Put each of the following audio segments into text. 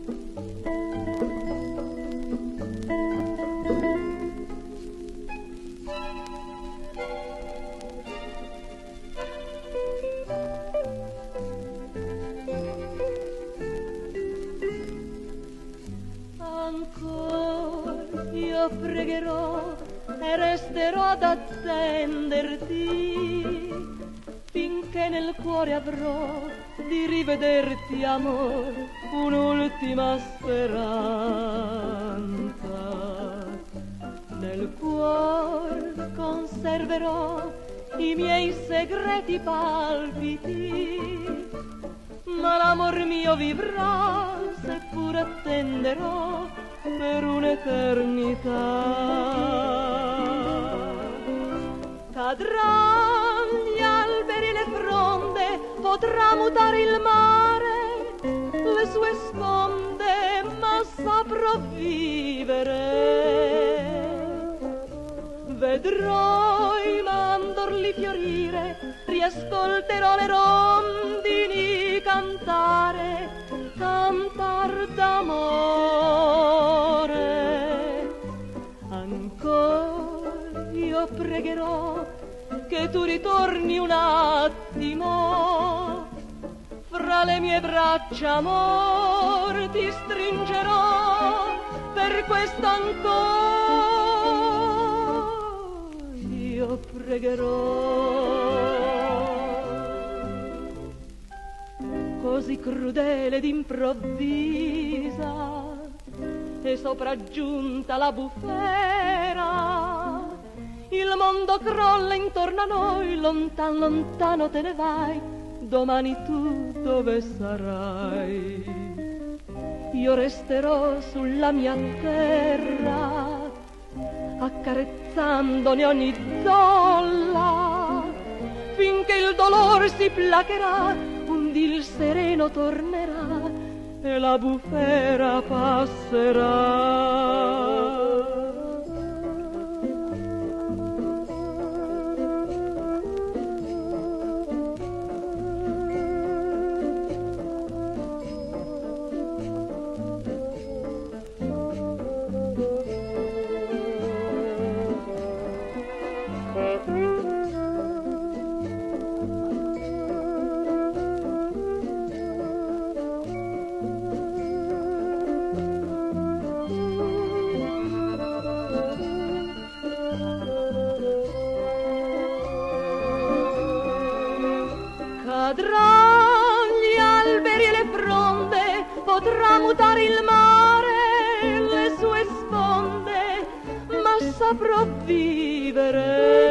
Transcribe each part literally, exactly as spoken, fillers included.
Io pregherò e resterò ad attenderti finché nel cuore avrò di rivederti, amor, un'ultima speranza. Nel cuore conserverò i miei segreti palpiti, ma l'amor mio vivrà seppur attenderò per un'eternità. Cadranno gli alberi e le fronde, potrà mutare il mare, le sue sponde, ma saprò vivere. Vedrò i mandorli fiorire, riascolterò le rondini cantare, cantar d'amore. Ancora io pregherò che tu ritorni un attimo, fra le mie braccia, amor, ti stringerò, per questo ancora io pregherò. Così crudele ed improvvisa e sopraggiunta la bufera, il mondo crolla intorno a noi, lontan lontano te ne vai, domani tu dove sarai? Io resterò sulla mia terra, accarezzandone ogni zolla, finché il dolore si placherà, il sereno tornerà e la bufera passerà. Cadranno gli alberi e le fronde, potrà mutare il mare, le sue sponde, ma saprò vivere.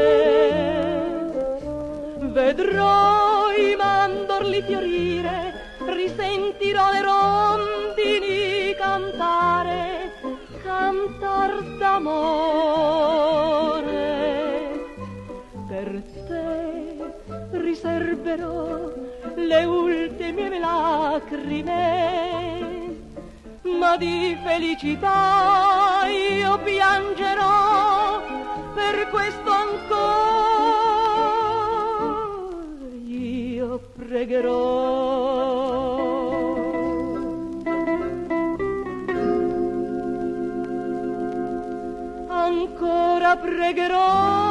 Vedrò i mandorli fiorire, risentirò le rondini cantare, cantar d'amore. Per te riserverò le ultime lacrime, ma di felicità io piangerò, per questo ancora io pregherò. Ancora pregherò